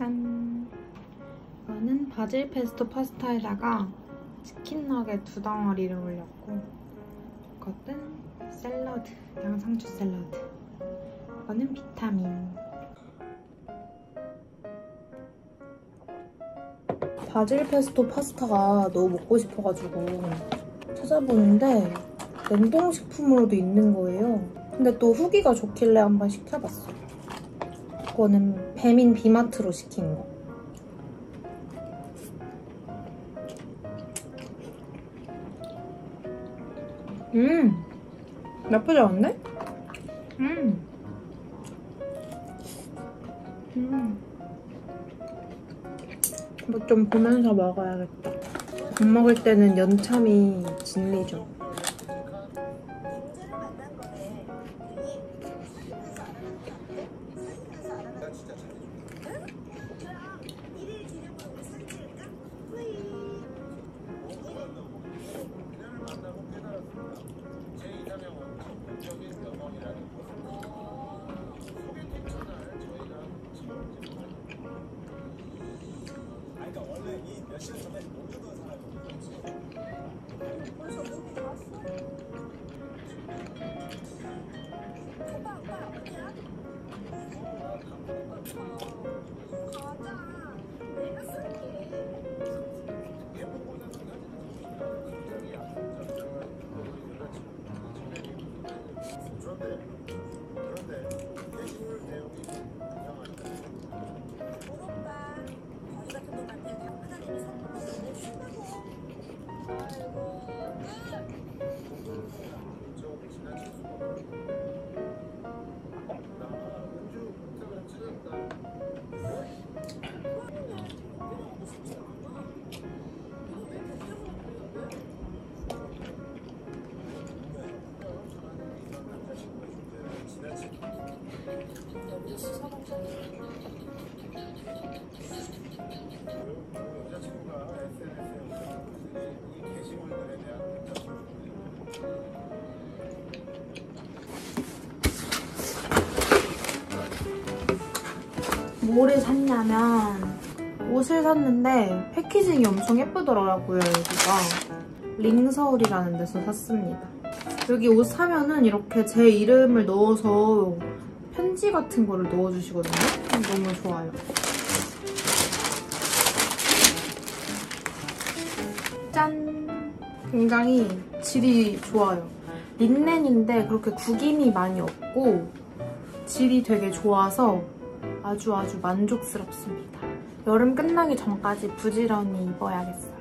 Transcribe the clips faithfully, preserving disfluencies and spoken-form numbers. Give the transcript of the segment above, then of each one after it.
짠! 이거는 바질 페스토 파스타에다가 치킨 너겟 두 덩어리를 올렸고, 이것은 샐러드, 양상추 샐러드. 이거는 비타민. 바질 페스토 파스타가 너무 먹고 싶어가지고 찾아보는데 냉동식품으로도 있는 거예요. 근데 또 후기가 좋길래 한번 시켜봤어요. 이거는 배민 비마트로 시킨 거. 음! 나쁘지 않은데? 음! 음! 뭐 좀 보면서 먹어야겠다. 밥 먹을 때는 연참이 진리죠. 뭐를 샀냐면 옷을 샀는데 패키징이 엄청 예쁘더라고요. 여기가 링서울이라는 데서 샀습니다. 여기 옷 사면은 이렇게 제 이름을 넣어서 편지 같은 거를 넣어주시거든요. 너무 좋아요. 짠! 굉장히 질이 좋아요. 린넨인데 그렇게 구김이 많이 없고 질이 되게 좋아서 아주 아주 만족스럽습니다. 여름 끝나기 전까지 부지런히 입어야겠어요.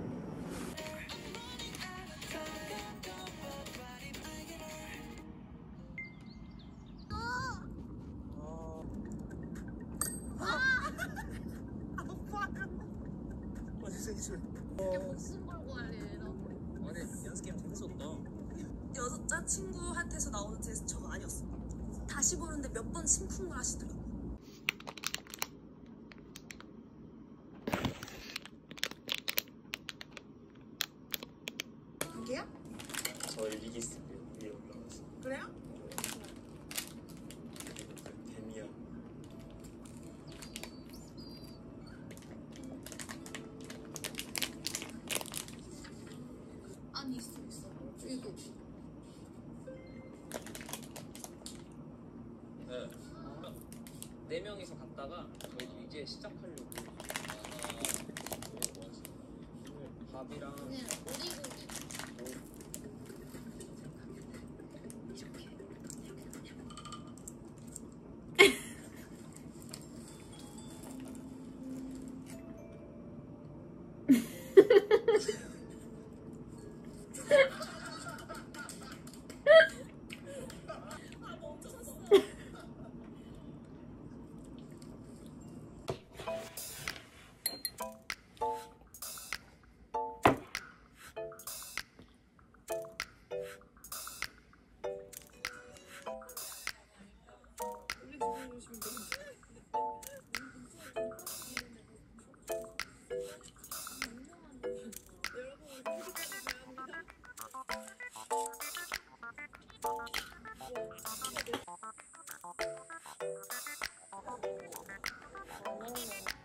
목숨 걸고 할 일이라고. 아니 연습 게임 재밌었다. 여자친구한테서 나오는 제스처가 아니었어. 다시 보는데 몇 번 심쿵을 하시더라고. 이게요? 저 일기스 위에 올라가서. 그래요? 개미야. 아니 있어 있어. 이거. 네. 네 명이서 갔다가 저희도 이제 시작하려고. 아, 뭐 하지? 밥이랑. 그냥 오리고기. 어.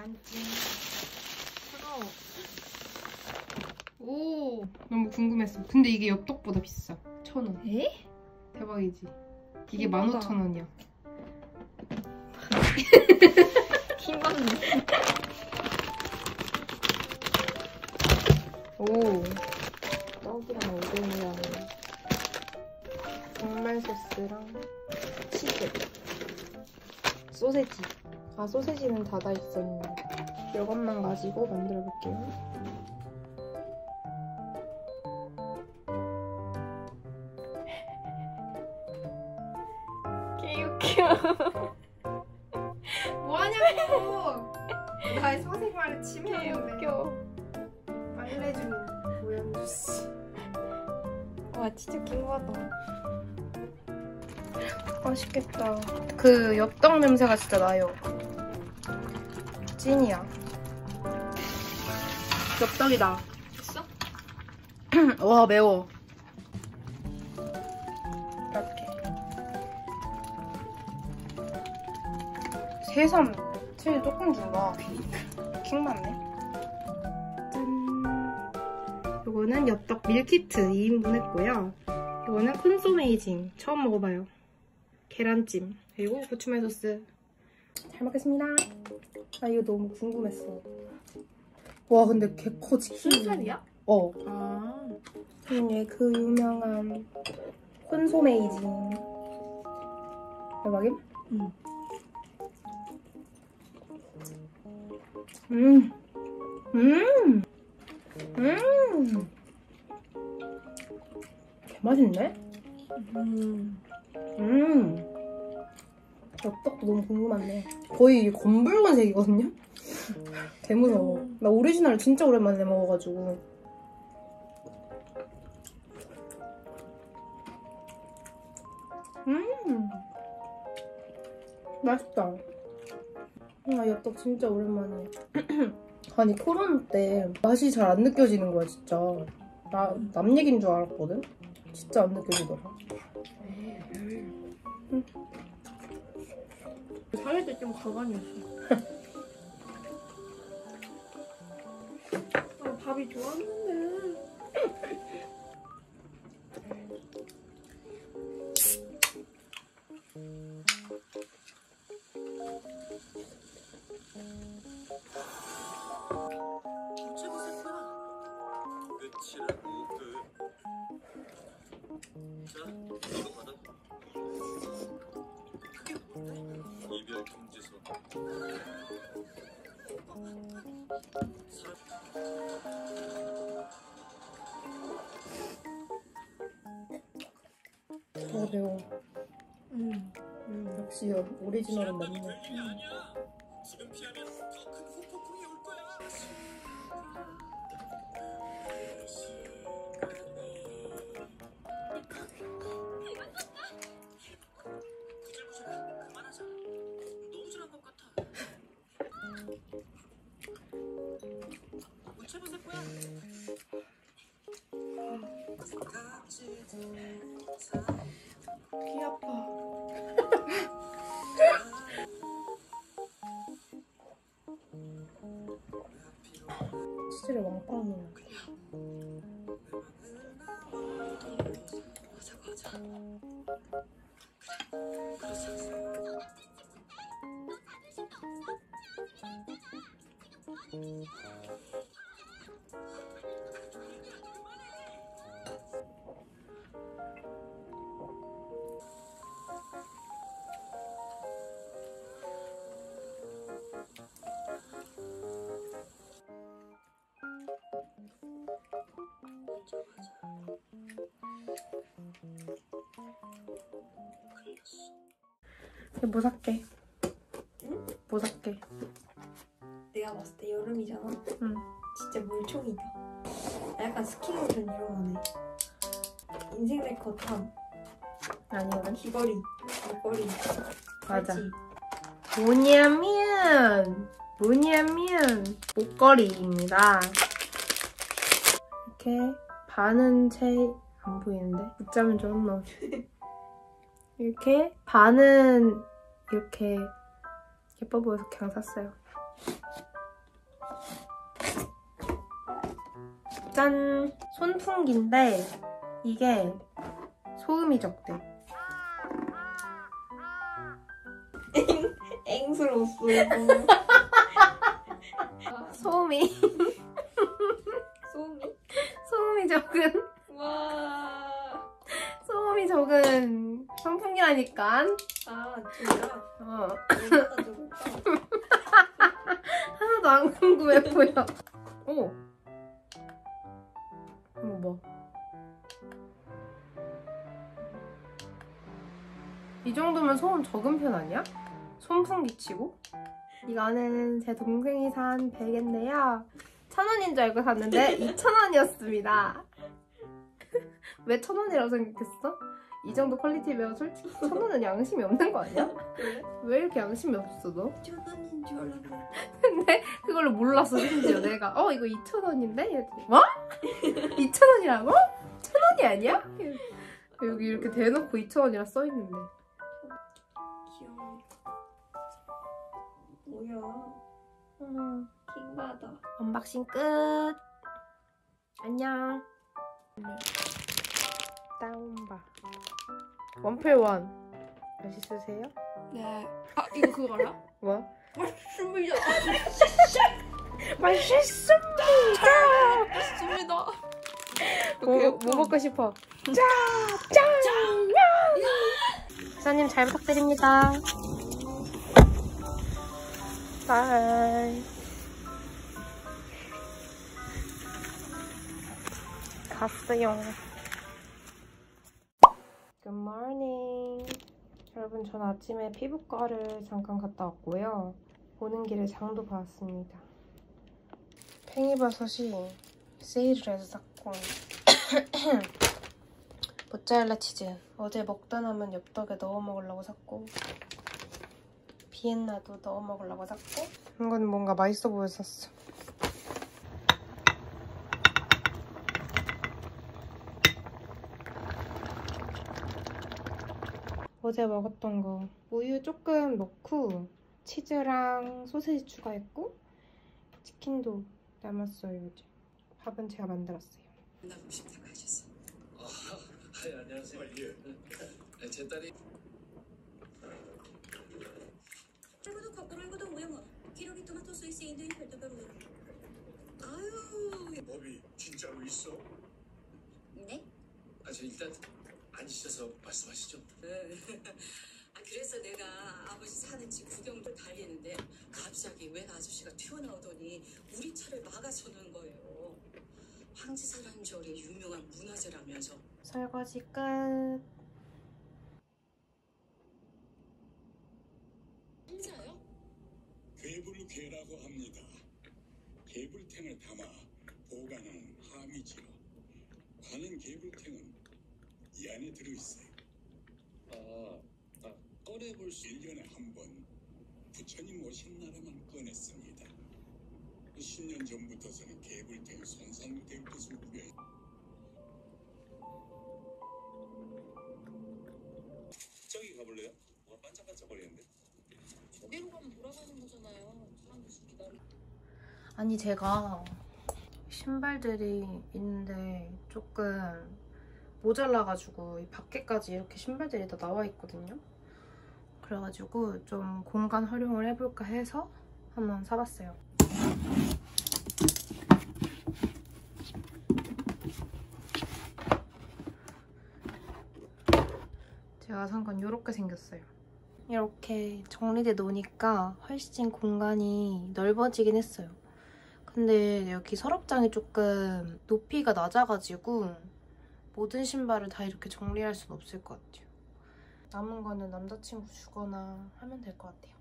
계란찜. 차가워. 오, 너무 궁금했어. 근데 이게 엽떡보다 비싸. 천 원. 에? 대박이지. 이게 대박이다. 만 오천 원이야. 힘받네. 오, 떡이랑 우동이랑 정말 소스랑 치즈. 소세지. 아, 소세지는 닫아 있었네. 이것만 가지고 만들어 볼게요. 개웃겨. 뭐하냐고! 나의 사생활을 침해하는데. 개웃겨. 빨래중 고현주 씨. 와, 진짜 킹받아. 맛있겠다. 그 엽떡 냄새가 진짜 나요. 찐이야. 엽떡이다. 됐어? 와, 매워. 이렇게. 새삼 체리 조금 준다. 킹 맞네. 짠. 요거는 엽떡 밀키트 이 인분 했고요. 이거는 콘소메이징 처음 먹어봐요. 계란찜 그리고 고추말 소스. 잘 먹겠습니다. 아, 이거 너무 궁금했어. 와, 근데 개 커 치킨. 순살이야? 어. 아. 이게 그 유명한 콘소메이징. 대박임? 응. 음. 음. 음. 개 맛있네? 음. 음. 엽떡도 너무 궁금하네. 거의 검붉은색이거든요? 개 무서워. 나 오리지널 진짜 오랜만에 먹어가지고. 음. 맛있다. 아, 엽떡 진짜 오랜만이야. 아니, 코로나 때 맛이 잘 안 느껴지는 거야, 진짜. 나, 남 얘기인 줄 알았거든? 진짜 안 느껴지더라. 음. 살릴 때 좀 가관이 없어. 아, 밥이 좋았는데. 끝이라고 끝. 자, 이거 받아. 그게 뭔데? 이별 통지서. 어, 매워. 음. 음, 역시 오리지널은 맞네. 지금 피하면 더 큰 후폭풍이 올 거야. 그만하자. 너무 지난 것 같아. 우체부세 거야. 귀 아파. 치즈를 왕빵 넣어. 가자 가자. 뭐 살게? 응? 뭐 살게? 내가 봤을 때 여름이잖아? 응. 진짜 물총이다. 약간 스킨로션 이런 거네. 인생 네컷 탐. 아니거든? 귀걸이, 목걸이. 맞아. 팔찌. 뭐냐면 뭐냐면 목걸이입니다. 이렇게 반은 채 안 보이는데 붙자면 좀 넣어. 이렇게 반은 이렇게 예뻐 보여서 그냥 샀어요. 짠! 손풍기인데 이게 소음이 적대. 앵스러웠어. 소음이 소음이? 소음이 적은 와. 소음이 적은 선풍기라니까. 아 진짜? 어. 얼마나 좋을까? 하나도 안 궁금해 보여. 오. 이거 뭐? 이 정도면 소음 적은 편 아니야? 손풍기 치고? 이거는 제 동생이 산 베개인데요. 천 원인 줄 알고 샀는데 이천 원이었습니다. 왜 천 원이라고 생각했어? 이 정도 퀄리티면 솔직히 천 원은 양심이 없는 거 아니야? 그래? 왜 이렇게 양심이 없어 너? 천 원인 줄 알았는데. 근데 그걸로 몰랐어 심지어 내가. 어 이거 이천 원인데? 이랬더니 뭐? 이천 원이라고? 천 원이 아니야? 여기 이렇게 대놓고 이천 원이라 써있는데. 귀여워. 뭐야? 음, 킹받아. 언박싱 끝. 안녕. 다운바 원필원 맛있으세요? 네. 아 이거 그거 알아? 뭐? 맛있습니다. 맛있습니다. 맛있습니다. 뭐, 뭐 먹고 싶어? 짠! 짠! 사장님 잘 부탁드립니다. 바이. 갔어요. Good morning. 여러분, 전 아침에 피부과를 잠깐 갔다 왔고요. 오는 길에 장도 봤습니다. 팽이버섯이 세일을 해서 샀고 모짜렐라 치즈 어제 먹다 남은 엽떡에 넣어 먹으려고 샀고 비엔나도 넣어 먹으려고 샀고 이건 뭔가 맛있어 보여서 샀어. 어제 먹었던 거 우유 조금 넣고 치즈랑 소세지 추가했고 치킨도 남았어요. 어제 밥은 제가 만들었어요. 나 음식 다 가셨어. 아, 아, 안녕하세요. 예. 제 딸이 그리고도 거꾸로도 모양어 기록이 토마토 소이스 인도인 별도별 우유. 아유. 법이 진짜로 있어? 네? 아, 저 일단 앉으셔서 말씀하시죠. 네. 아, 그래서 내가 아버지 사는 집 구경도 달리는데 갑자기 웬 아저씨가 튀어나오더니 우리 차를 막아서는 거예요. 황지사란절이 유명한 문화재라면서. 설거지 끝. 행사요? 괴불괴라고 합니다. 괴불탱을 담아 보관하는 함이지요. 관은 괴불탱은 이 안에 들어있어요. 아, 아 꺼내볼 수 일 년에 한 번 부처님 오신 날에만 꺼냈습니다. 십 년 전부터서는 괴불탱이 손상될 것을 우려해 저기 가볼래요? 뭐가 반짝반짝거리는데? 저기로 가면 돌아가는 거잖아요. 사람들 기다려. 아니 제가 신발들이 있는데 조금 모자라가지고 이 밖에까지 이렇게 신발들이 다 나와 있거든요. 그래가지고 좀 공간 활용을 해볼까 해서 한번 사봤어요. 제가 산 건 이렇게 생겼어요. 이렇게 정리돼 놓으니까 훨씬 공간이 넓어지긴 했어요. 근데 여기 서랍장이 조금 높이가 낮아가지고 모든 신발을 다 이렇게 정리할 순 없을 것 같아요. 남은 거는 남자친구 주거나 하면 될 것 같아요.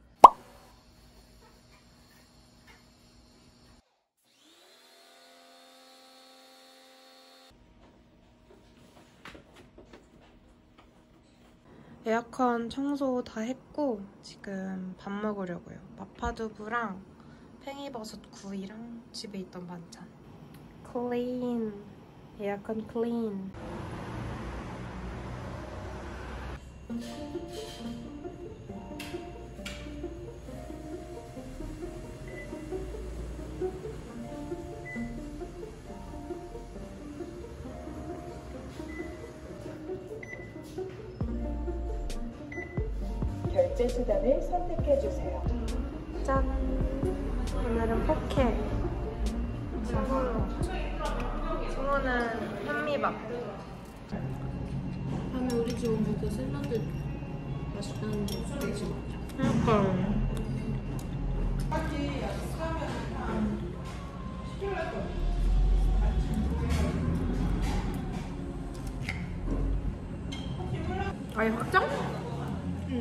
에어컨 청소 다 했고 지금 밥 먹으려고요. 마파두부랑 팽이버섯 구이랑 집에 있던 반찬. 클린. 에어컨 클린. 결제 수단을 선택해 주세요. 짠! 오늘은 포케. 승우. 승우는 현미밥. 다음에 우리 집 오면 그 샐러드 맛있다는데 그치? 그러니까. 아예 확장? 응.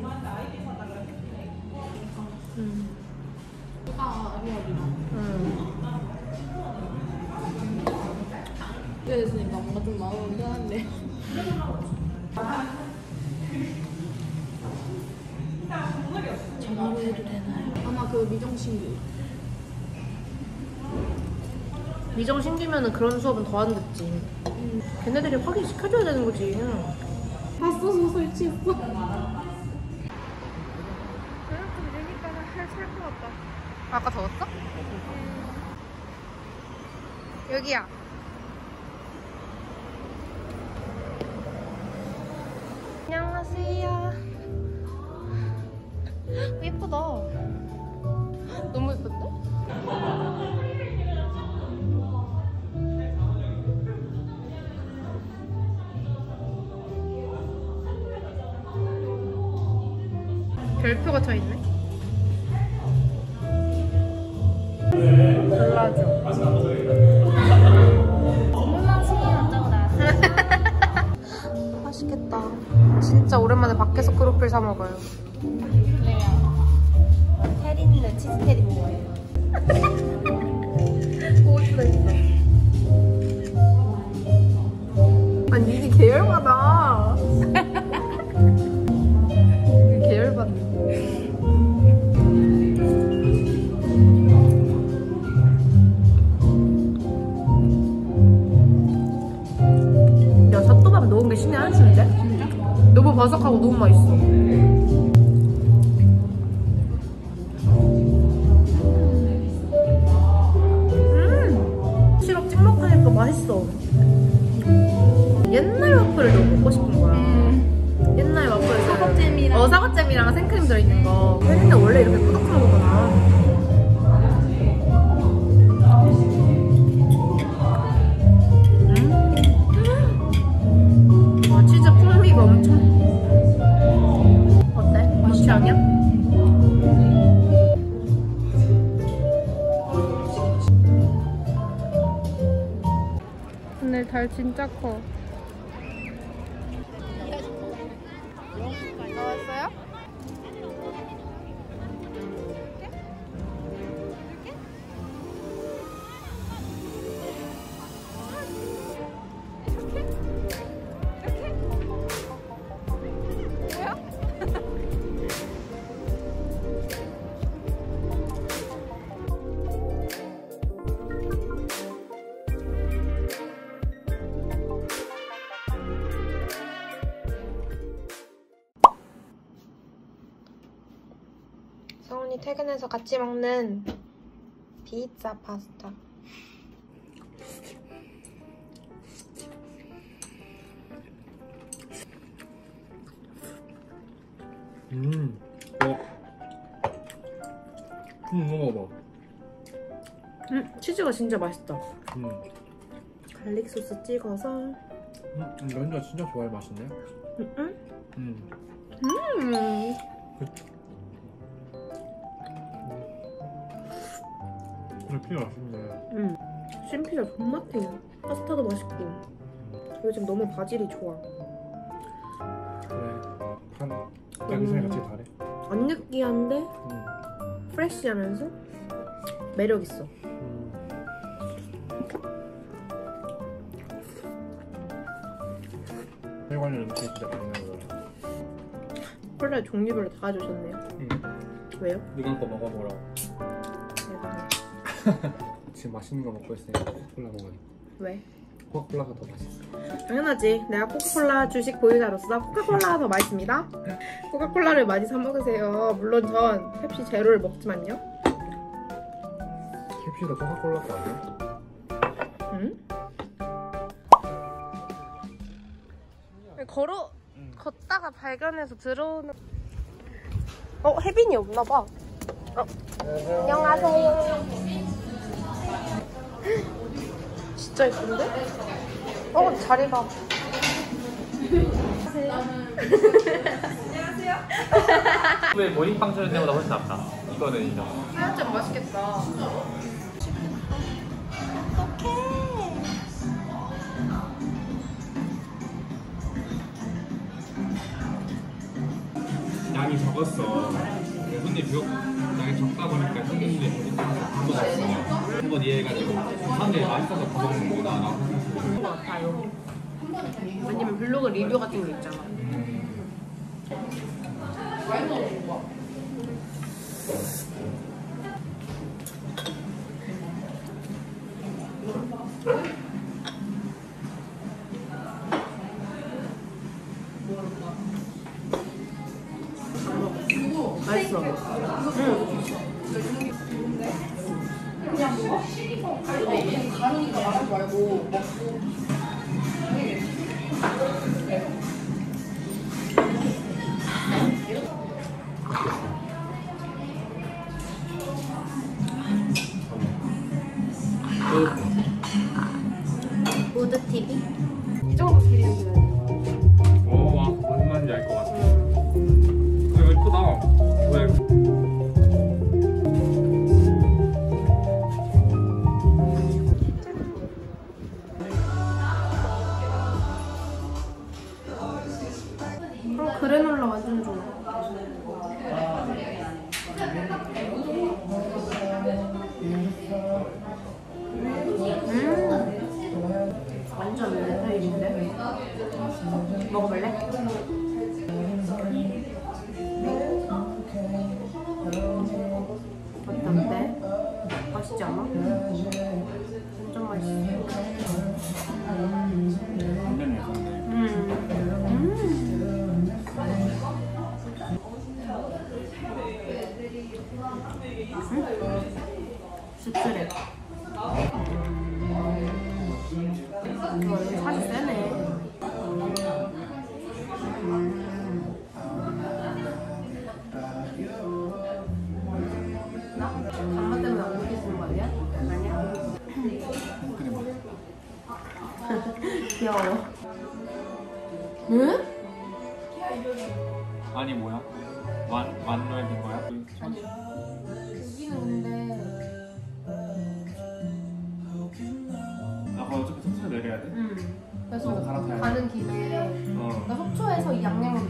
응. 아, 아리아리랑. 응. 이래 됐으니까 뭔가 좀 마음이 편한데. 전화로 해도 되나요? 아마 그 미정신규. 미정 신기면은 그런 수업은 더 안 듣지. 응. 걔네들이 확인시켜줘야 되는 거지. 다 써서 설치했어. 좀 되니까 살것 같다. 아까 더웠어? 응. 여기야. 안녕하세요. 예쁘다. 너무 예쁜데? 별표가 쳐 있네. 골라줘. 맛있겠다. 진짜 오랜만에 밖에서 크로플 사 먹어요. 테린느 치즈 테린느예요. 보고 싶다 했어. 아니 이게 계열받아. 이게 계열받네. 야, 삿도밥 넣은 게 신의 한 수인데? 진짜? 너무 바삭하고 너무 맛있어. 음! 시럽 찍먹하니까 맛있어. 옛날 와플을 너무 먹고 싶은 거야. 음. 옛날 와플. 사과잼이랑. 어, 사과잼이랑 생크림 들어있는 거. 혜린이 원래 이렇게 꾸덕한 거구나. 치즈 풍미가 엄청. 어때? 맛이 아니야? 오늘 달 진짜 커. 나왔어요? 성훈이 퇴근해서 같이 먹는 피자 파스타. 음, 어. 음, 먹어봐. 음, 치즈가 진짜 맛있다. 음, 갈릭 소스 찍어서. 음, 렌즈가 진짜 좋아할 맛인데? 음, 음. 음, 음. 근데 피자 맛있네. 음. 신피자 존맛해요. 파스타도 맛있고. 요즘 너무 바질이 좋아. 그래, 한 양념이 같이 다래. 안 느끼한데 음, 프레쉬하면서 매력 있어. 음. 회 관련 음식 진짜 많네요. 콜라 종류별로 다 주셨네요. 응. 왜요? 누가 거 먹어보라고. 대박. 지금 맛있는 거 먹고 있으니까 코카콜라 먹으니. 왜? 코카콜라가 더 맛있어. 당연하지. 내가 코카콜라 주식 보유자로서 코카콜라가 더 맛있습니다. 코카콜라를 많이 사 먹으세요. 물론 전 펩시 제로를 먹지만요. 캡시도 코카콜라 거 아니야? 응? 걸어 응. 걷다가 발견해서 들어오는. 어, 혜빈이 없나봐. 어. 안녕하세요. 진짜 예쁜데? 어, 자리가. 왜 모닝빵 주는 데보다 훨씬 낫다. 이거는 인정. 하얀점 맛있겠다. 양이 적었어. 손님 비용 양이 적다 보니까 손님들이 한번 없어요. 한번 이해해가지고 사람들이 맛있어서 더 먹는구나 라고 생각했어요. 것 같아요. 왜냐면 블로그 리뷰 같은 거 있잖아. 맛있어. 응. 그냥 먹어? 가루니까 말하지 말고 먹고. 우드 티비? 이 정도 길이는 돼야 돼. 오, 와, 무슨 말인지 알 것 같아. 이거 예쁘다. 왜? 어, 그래놀라 완전 좋아. 음, 완전 내 스타일인데? 먹어볼래? 어떤데? 맛있지 않아? 완전 맛있어. 완전 예쁜데. 음. 음. 씁쓸해. 이거 살이 세네. 나? 엄마 때문에 안 먹게 쓰는 거 아니야? 아니야? 귀여워. 응? 아니 뭐야? 완 완로에 된 거야? 아니. 여기는 근데. 아 어차피 속초 내려야 돼? 응. 그래서 갈아타야 돼. 가는 길에 어. 나 속초에서 이 양양으로